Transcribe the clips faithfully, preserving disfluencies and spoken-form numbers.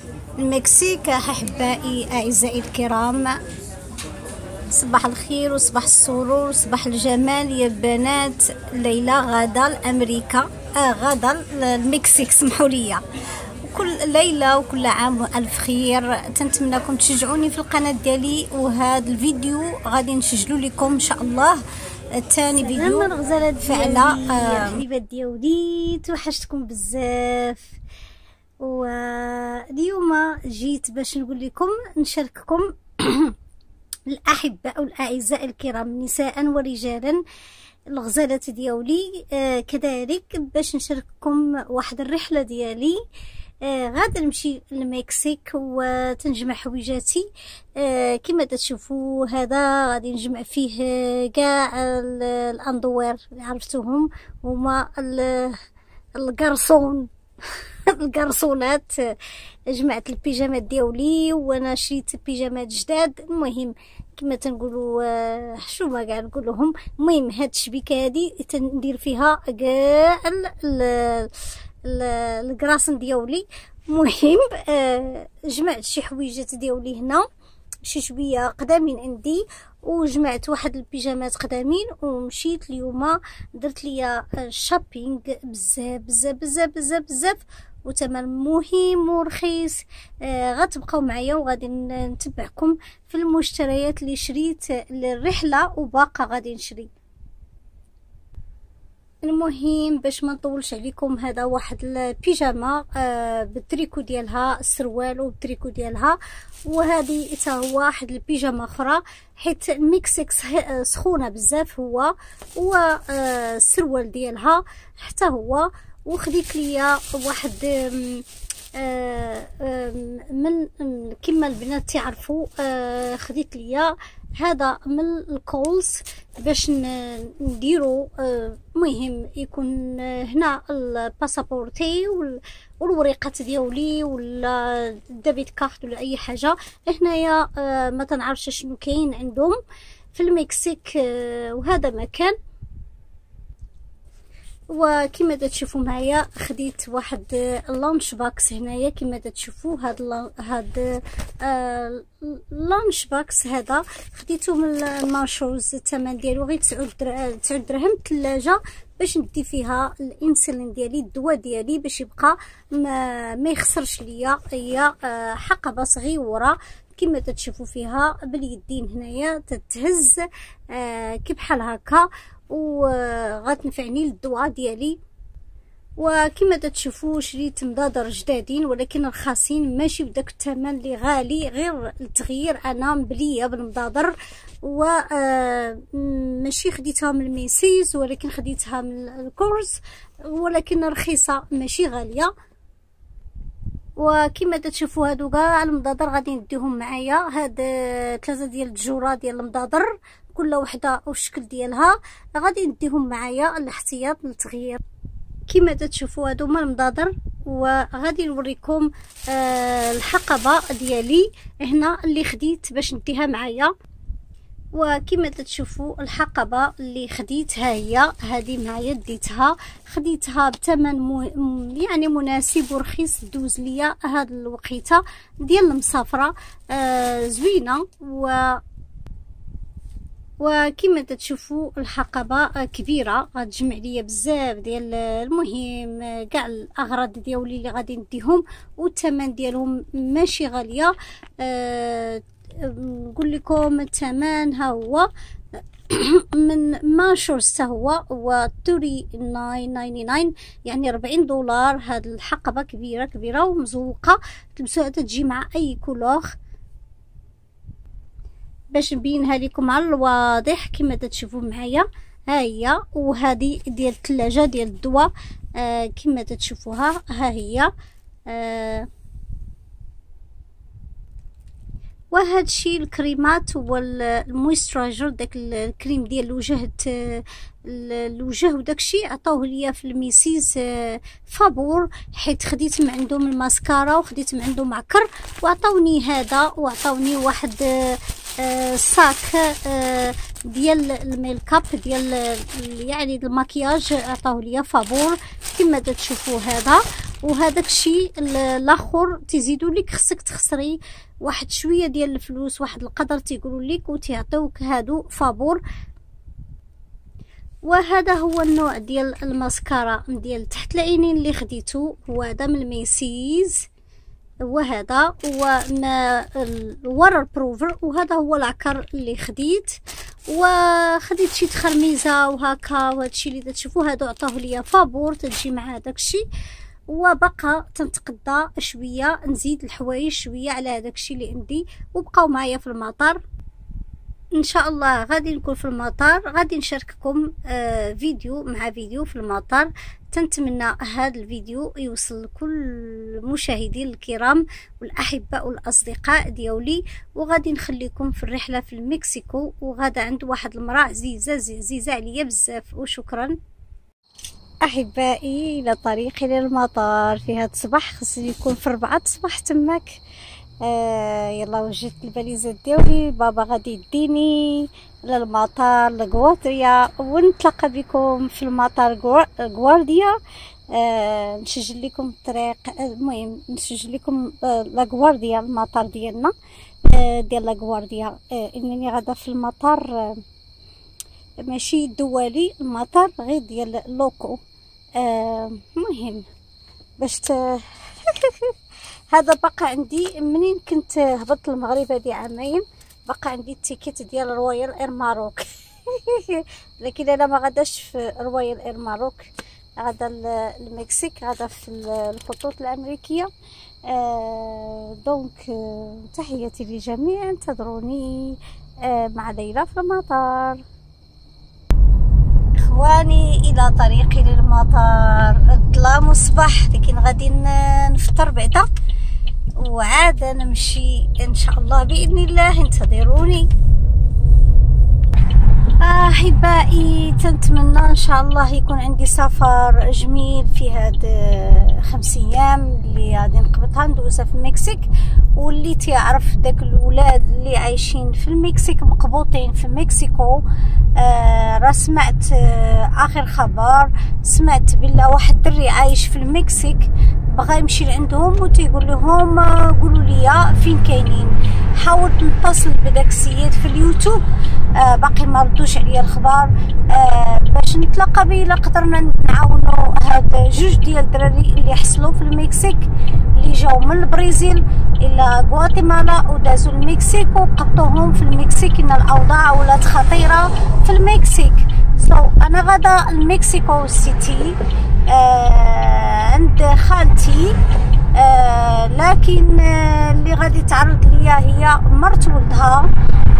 المكسيك أحبائي أعزائي الكرام، صباح الخير وصباح السرور وصباح الجمال يا بنات. ليلى غدا لأمريكا، آه غدا المكسيك، سمحوا لي. كل ليلة وكل عام وألف خير. تنتمناكم تشجعوني في القناة ديالي، وهذا الفيديو غادي نسجلو لكم إن شاء الله ثاني فيديو الغزالات فعلا. آه حبيبات ديالي توحشتكم بزاف، واليوم جيت باش نقول لكم نشارككم الاحباء والاعزاء الكرام نساء ورجالا الغزالات ديالي، آه كذلك باش نشارككم واحد الرحله ديالي. آه غادي نمشي للمكسيك وتنجمع حويجاتي. آه كما تشوفوا هذا غادي نجمع فيه كاع الاندوير اللي عرفتوهم، هما القرصون القرصونات. جمعت البيجامات ديالي وانا شريت بيجامات جداد. المهم كما تنقولوا حشومه كاع نقولهم. المهم هاد الشبيكه هادي تندير فيها كاع الكراسن ديالي. المهم آه جمعت شي حويجات ديالي هنا، شي شويه قدامين عندي، وجمعت واحد البيجامات قدامين، ومشيت اليوم درت ليا شوبينغ بزاف بزاف بزاف بزاف بزاف، وثمن مهم ورخيص. آه غتبقاو معايا وغادي نتبعكم في المشتريات اللي شريت للرحله وباقا غادي نشري. المهم باش ما نطولش عليكم، هذا واحد البيجامه آه بالتريكو ديالها، السروال وبالتريكو ديالها، وهذه حتى هو واحد البيجامه اخرى، حيت الميكسيك سخونه بزاف هو والسروال ديالها حتى هو. وخديت ليا واحد آه آه من كما البنات تعرفوا، آه خديت ليا هذا من الكولز باش نديرو. المهم آه يكون هنا الباسابورتي والوريقات ديالي ولا الديبيت كارت ولا اي حاجه. هنايا آه ما تنعرفش شنو كاين عندهم في المكسيك، آه وهذا مكان. وكما تشوفوا معايا خديت واحد اللانش باكس هنايا، كما تشوفوا هاد هاد آه اللانش باكس هذا خديته من المارشوز. الثمن ديالو غير تسعة دراهم. الثلاجه باش ندي فيها الانسولين ديالي، الدواء ديالي، باش يبقى ما, ما يخسرش ليا. هي آه حقبه صغيره كما تشوفوا فيها باليدين هنايا تتهز آه كي بحال هكا، وغتنفعني للدواء ديالي. وكما تشوفوا شريت مضادر جدادين ولكن رخاصين، ماشي بداك الثمن اللي غالي، غير التغيير انا مبليه بالمضادر. و ماشي خديتها من الميسيس ولكن خديتها من الكورس، ولكن رخيصه ماشي غاليه. وكما تشوفوا هادو كاع المضادر غادي نديهم معايا. هاد ثلاثه ديال الجوره ديال المضادر، كل وحده والشكل ديالها، غادي نديهم معايا الاحتياط للتغيير. كما تشوفوا هادو هما المضادر، وغادي نوريكم آه الحقبه ديالي هنا اللي خديت باش نديها معايا. وكما تشوفوا الحقبه اللي خديت ها هي هذه معايا، ديتها خديتها بثمن مو يعني مناسب ورخيص، دوز ليا هاد الوقيته ديال المسافره آه زوينه. و وكما تشوفوا الحقبه كبيره، غتجمع ليا بزاف ديال المهم كاع الاغراض ديالي اللي غادي نديهم، والثمن ديالهم ماشي غاليه. أه نقول لكم الثمن ها هو من ماشورز، حتى هو هو ثلاثة وتسعين تسعة يعني أربعين دولار. هاد الحقبه كبيره كبيره ومزوقه، تلبسوها تجي مع اي كولور باش نبينها لكم على الواضح. كما تشوفوا معايا ها هي، وهذه ديال الثلاجه ديال الدواء آه كما تشوفوها ها هي. آه وهذا الشيء الكريمات والمويسترايزر، داك الكريم ديال الوجه الوجه وداك الشيء عطاوه ليا في الميسيز فابور، حيت خديت من عندهم الماسكارا وخديت من عندهم معكر، وعطاوني هذا وعطاوني واحد آه صاك آه ديال الميك اب ديال يعني المكياج، عطاوه ليا فابور كما تشوفوا هذا. وهذاك الشيء الاخر تزيدوا لك خصك تخسري واحد شويه ديال الفلوس، واحد القدر تيقولوا لك وتيعطيوك هادو فابور. وهذا هو النوع ديال الماسكارا ديال تحت العينين اللي خديته، هو هذا من ميسيز، وهذا هو الورر بروفر، وهذا هو العكر اللي خديت. وخديت شي تخرميزه وهكا، وهادشي اللي تشوفوا هادو عطاوه ليا فابور تجي مع هذاك الشيء. وبقى تنتقضى شويه، نزيد الحوايج شويه على هذاك الشيء اللي عندي. وبقاو معايا في المطار ان شاء الله. غادي نكون في المطار، غادي نشارككم آه فيديو مع فيديو في المطار. تنتمنى هذا الفيديو يوصل لكل مشاهدي الكرام والاحباء والاصدقاء ديالي. وغادي نخليكم في الرحله في المكسيكو، وغادا عند واحد المراه عزيزه عزيزه عليا بزاف. وشكرا احبائي. الى طريقي للمطار في هذا الصباح، خصني يكون في ربعة الصباح تماك. آه يلا وجدت الباليزات ديالي، بابا غادي يديني للمطار لغواتريا، ونتلاقى بكم في المطار غوارديا. آه نسجل لكم الطريق، المهم نسجل لكم آه لاغوارديا المطار ديالنا آه ديال لاغوارديا. آه انني غادا في المطار آه ماشي دولي، المطار غير ديال لوكو. آه مهم باش ت... هذا بقى عندي منين كنت هبطت المغرب هذه عامين، بقى عندي التيكيت ديال رويال اير ماروك. لكن انا ما غاداش في رويال اير ماروك، غادا المكسيك، غادا في الخطوط الامريكيه. آه دونك آه تحياتي للجميع، انتظروني آه مع ليلى في المطار. اخواني الى طريقي للمطار، الظلام الصباح، لكن غادي نفطر بعدا وعاد نمشي ان شاء الله باذن الله. انتظروني احبائي. تنتمنى ان شاء الله يكون عندي سفر جميل في هاد خمس ايام اللي غادي نقبضها ندوزها في المكسيك. واللي تعرف داك الاولاد اللي عايشين في المكسيك مقبوطين في مكسيكو، آه راه سمعت آه اخر خبر، سمعت بلا واحد الدري عايش في المكسيك بغى يمشي لعندهم وتيقول لهم آه قولوا لي فين كاينين. حاولت نتصل بداك السيد في اليوتيوب، آه باقي ما ردوش عليا الخبر. آه باش نتلاقى به الا قدرنا نعاونوا هاد جوج ديال الدراري اللي حصلوا في المكسيك، اللي جاو من البرازيل الى غواتيمالا ودازوا المكسيك وقبطوهم في المكسيك. ان الاوضاع ولات خطيره في المكسيك. سو so, انا غادا المكسيكو سيتي آه عند خالتي، آه لكن آه اللي غادي تعرض ليا هي مرت ولدها.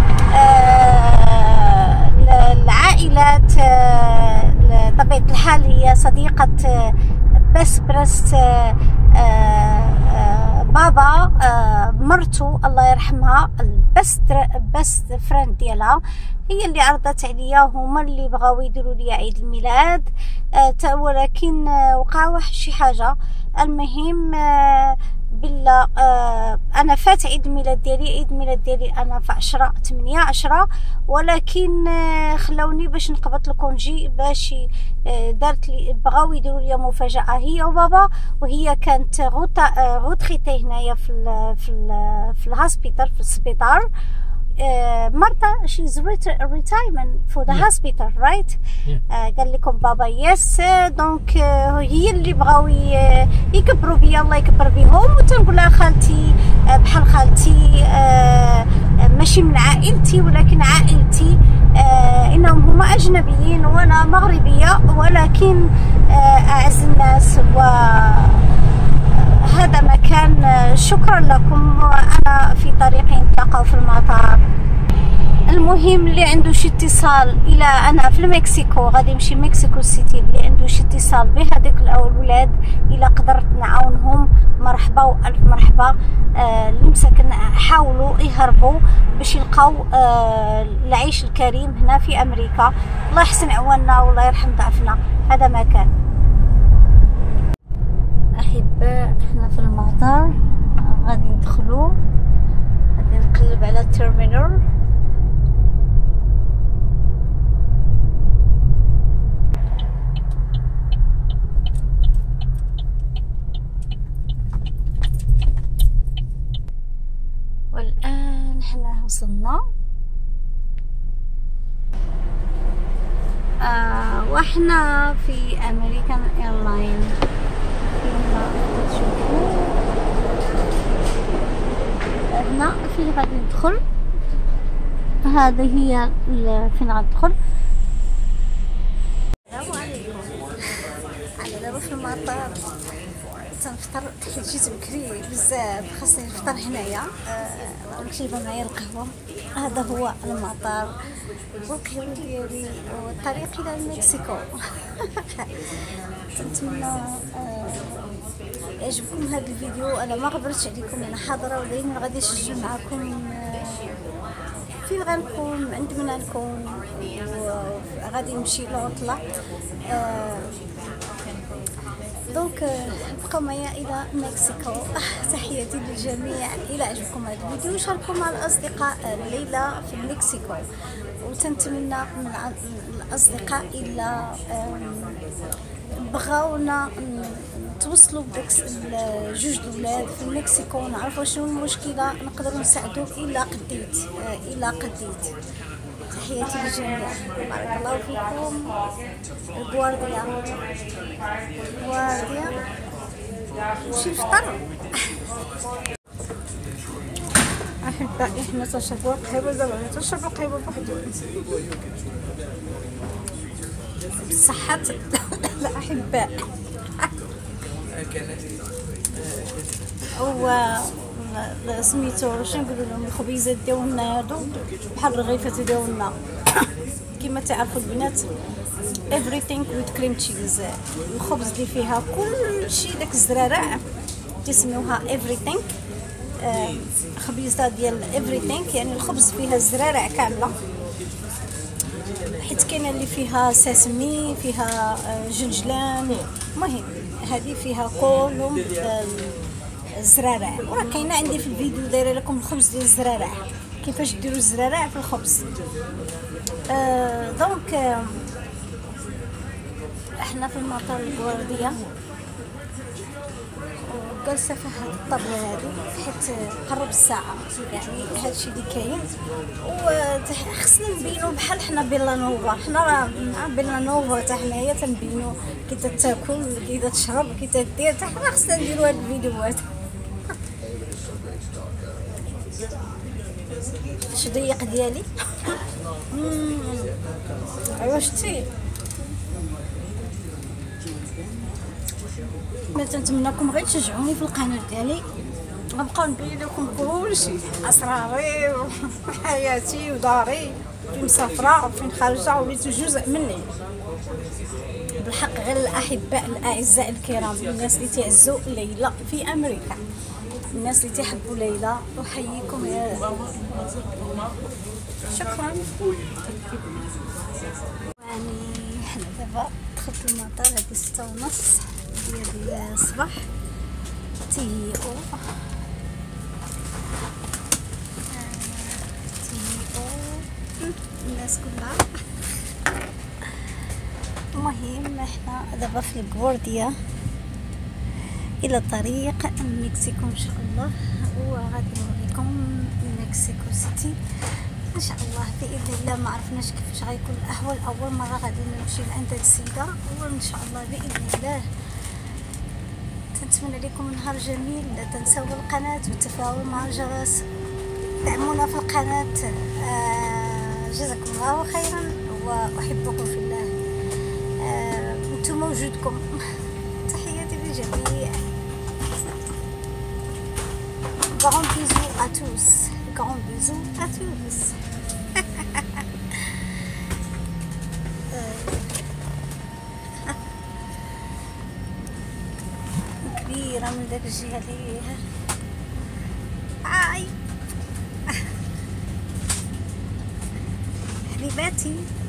آه العائلات آه بطبيعة الحال هي صديقة آه بس برست آه آه بابا آه مرتو الله يرحمها، البست بست فريند ديالها هي اللي عرضت عليا، هما اللي بغاو يديروا لي عيد الميلاد. آه ولكن آه وقع واحد شي حاجه. المهم آه بالله آه انا فات عيد الميلاد ديالي، عيد الميلاد ديالي انا في عشرة ثمانية عشرة، ولكن آه خلاوني باش نقبط الكونجي باش آه دارت لي بغاو يديروا لي مفاجاه هي وبابا. وهي كانت غوطا آه غوتخيتي هنايا في ال في ال في الهوسبيتال في السبيطار. Uh, Martha, she's ret- retirement for the yeah. hospital, right? Yeah. Uh, قال لكم بابا يس. دونك uh, هي اللي بغاو يكبروا بيا، الله يكبر بيهم. وتنقول لها خالتي uh, بحال خالتي uh, ماشي من عائلتي ولكن عائلتي. uh, انهم هما اجنبيين وانا مغربيه، ولكن uh, اعز الناس. و هذا مكان. شكرا لكم. انا في طريقي نتلاقاو في المطار. المهم اللي عنده شي اتصال الى انا في المكسيكو غادي نمشي مكسيكو سيتي، اللي عنده شي اتصال بهذيك الاولاد الى قدرت نعاونهم مرحبا والف مرحبا. آه اللي مساكن حاولوا يهربوا باش يلقاو آه العيش الكريم هنا في امريكا. الله يحسن عواننا والله يرحم ضعفنا. هذا مكان. احباء احنا في المطار غادي ندخلوا، غادي نقلب على التيرمينال. احنا وصلنا. آه واحنا في امريكان ايرلاين. كما تشوفوا هنا فين غادي ندخل، هذه هي فين غندخل. السلام عليكم. انا دابا في المطار تنفطر، حيت جيت بكري بزاف خاصني نفطر هنايا. آه جايبه معايا القهوه. هذا هو المطار والقهوه ديالي والطريق الى المكسيكو. نتمنى آه يعجبكم هذا الفيديو. انا ما غبرتش عليكم، انا حاضره ولكن غادي نسجل معكم آه فين غنكون، عند من غنكون، وغادي نمشي لعطله. آه دونك بقاو معايا الى مكسيكو. تحياتي للجميع. الى عجبكم هذا الفيديو شاركوا مع الاصدقاء الليله في المكسيكو، وتنتمنى من الاصدقاء الى بغاونا نتوصلوا بداك جوج الاولاد في المكسيكو، نعرفوا شنو المشكله، نقدروا نساعدوا الى قديت الى قديت. تحياتي للجميع. بارك الله فيكم. الغوارديا الغوارديا نمشي نفطر. احبائي حنا تنشربوا القهوه دابا، تنشربوا القهوه بوحدهم بصحة الأحباء. هو سميتو شنو نقولوا لهم، الخبيزات ديالنا هادو بحال الرغيفات ديالنا كما تعرفوا البنات. everything with cream cheese. الخبز اللي فيها كل شيء داك الزرارع تسميوها everything. آه خبيزه ديال everything يعني الخبز فيها الزرارع كامله، حيت كاينه اللي فيها ساسمي، فيها جنجلان، المهم هذه فيها كلهم الزرارع. وراه كاينه عندي في الفيديو دايره لكم الخبز ديال الزرارع، كيفاش ديروا الزرارع في الخبز. آه دونك آه احنا في المطار الغواردية، وجالسه في هاد الطابله هادي حيت قرب الساعه، يعني هادشي اللي كاين. وخصنا نبينو بحال حنا بيلانوفا، حنا راه بيلانوفا حتى حنايا تنبينو كي تاكل كي تشرب كي تدير، حتى حنا خصنا نديرو هاد الفيديوهات. شو ضيق ديالي. ايوا شتي ما تنتمناكم غير تشجعوني في القناه ديالي، غنبقاو نبين لكم كلشي، اسراري وحياتي وداري، فين مسافره وفين خارجه، وليتو جزء مني بالحق. غير الاحباء الاعزاء الكرام، الناس اللي تعزوا ليلى في امريكا، الناس اللي تحبوا ليلى، احييكم يا شكرا. يعني حنا دابا دخلت المطار هادي ستة ونص ديال الصباح. تيهيئو تيهيئو الناس كلها. المهم احنا دابا في الغواردية الى طريق المكسيكو ان شاء الله، وغادي نوريكم المكسيكو سيتي ان شاء الله باذن الله. ما عرفناش كيفاش غيكون الاحوال، اول مره غادي نمشي لعند هاد السيده، وان شاء الله باذن الله. نتمنى لكم نهار جميل. لا تنسوا القناه والتفاعل مع الجرس، دعمونا في القناه. آه جزاكم الله خيرا واحبكم في الله. آه انتم وجودكم. تحياتي للجميع. Grand bisous à tous. Grand bisous à tous. كبيرة من داك الجهة ليها. آي حبيباتي.